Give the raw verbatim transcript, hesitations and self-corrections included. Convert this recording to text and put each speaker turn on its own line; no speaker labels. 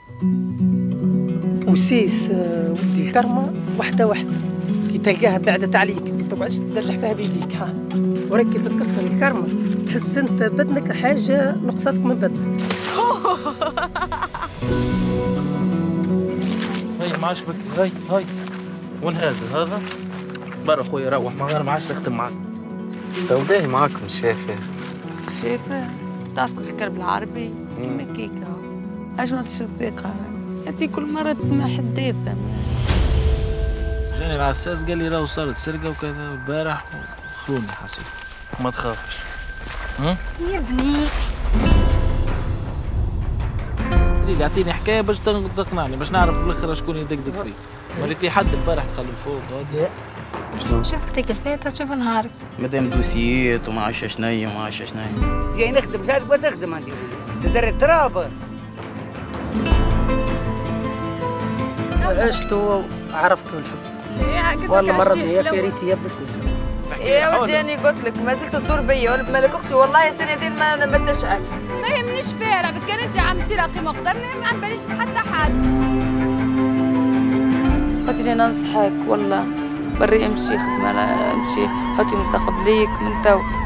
وسيس ودي الكرمه وحده وحده، كي تلقاها بعدت عليك ما تقعدش تدرجح فيها بيديك. ها وراك كي تتكسر الكرمه تحس انت بدنك حاجه نقصتك من بدنك.
هاي ما عجبك؟ هاي هاي وين هذا هذا؟ برا خويا روح، ما غير ما عادش نخدم معاك.
توداني معاكم الشافة.
الشافة؟ تعرف كل الكلب العربي؟ كيما كيكا. اش ما تصدق انت كل مرة تسمع حداثة.
جاني العساس قال لي راهو صارت سرقة وكذا البارح وخلوني حسيت. ما تخافش. ها؟
يا ابني
اللي يعطيني حكاية باش تقنعني، باش نعرف في الاخر شكون يدقدق فيه. وليت لي حد البارح تخلي فوق هذا.
شوف كتيك الفاتة تشوف نهارك.
مادام دوسيات وما عرفش شنيا وما عرفش شنيا.
جاي نخدم زاد وتخدم عندي. تدري التراب.
عشت وعرفت الحب. والله مرة يا ريت يبسني.
يا ودي أنا قلت لك ما زلت تدور بيا ولا بمالك أختي، والله سنتين ما ما تشعل.
ما يهمنيش فارع، كان أنت عم تلاقي مقدرني ما عم باليش بحتى حد.
خاطري ننصحك والله بري امشي خدمة، امشي حطي مستقبليك من تو.